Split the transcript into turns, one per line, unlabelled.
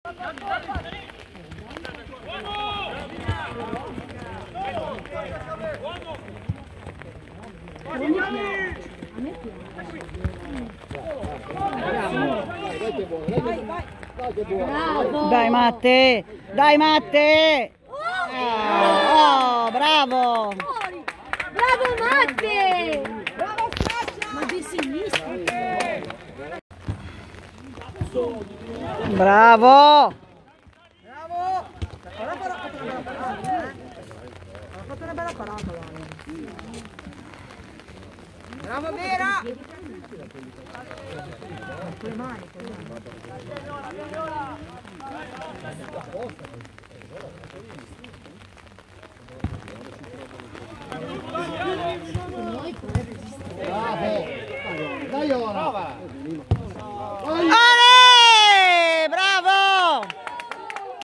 Dai Matte, dai Matte! Oh, bravo!
Bravo Matte! Bravo Sasha! Ma di sinistra!
Bravo!
Bravo! Ha fatto una bella parata. Bravo Vera! Con le mani.